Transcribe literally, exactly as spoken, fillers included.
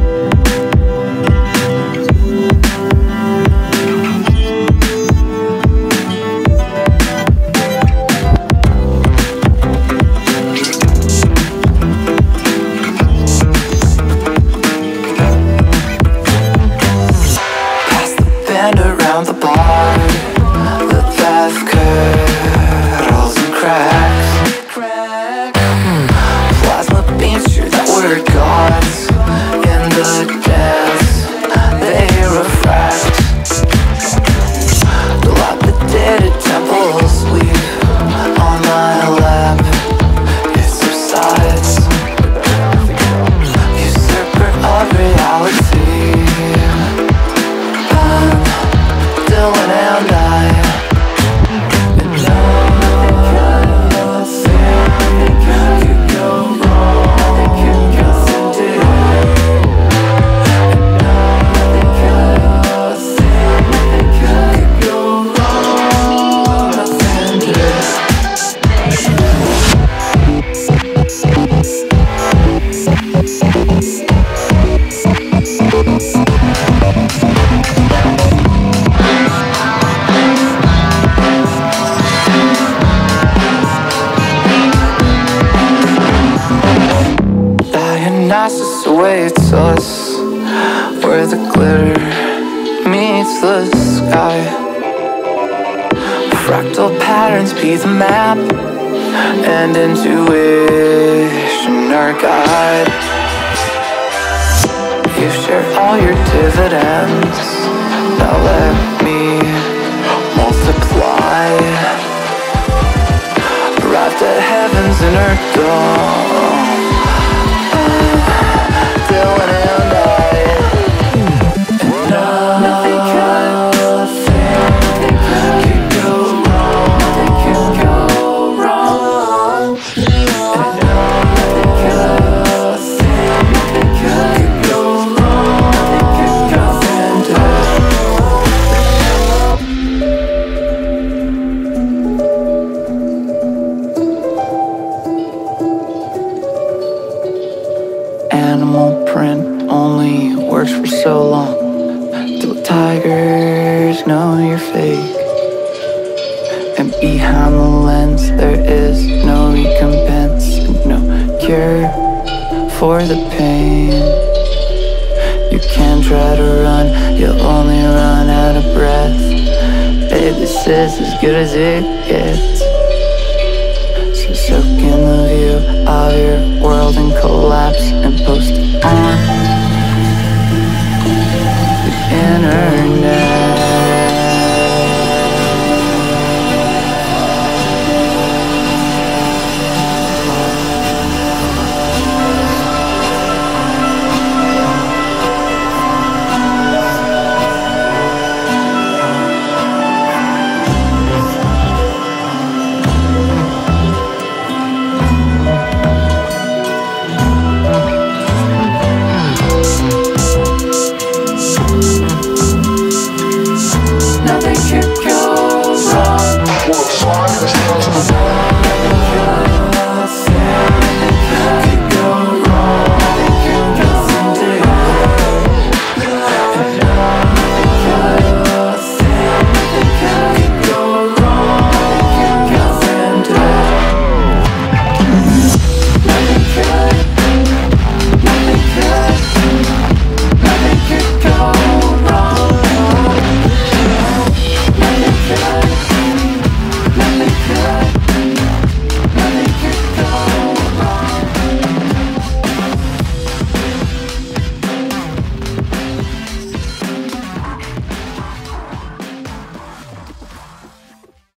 Around the bar, the path curdles and cracks. Plasma beams through that we're gods. In the depths, they refract. Dilapidated temples weep on my lap. It subsides. Usurper of reality. And I and nothing could go wrong. Nothing did. And nothing could go wrong. Nothing did. Dionysus awaits us, where the glitter meets the sky. Fractal patterns be the map, and intuition our guide. You share all your dividends, now let me multiply. Arrived at heaven's inner dome. Dylan and I, and nothing could go wrong. Nothing could go wrong. And nothing could go wrong. Nothing could go Animal print only works for so long, till the tigers know you're fake. And behind the lens there is no recompense, and no cure for the pain. You can try to run, you'll only run out of breath. Babe, this is as good as it gets. So soak in the view of your world and collapse and post it on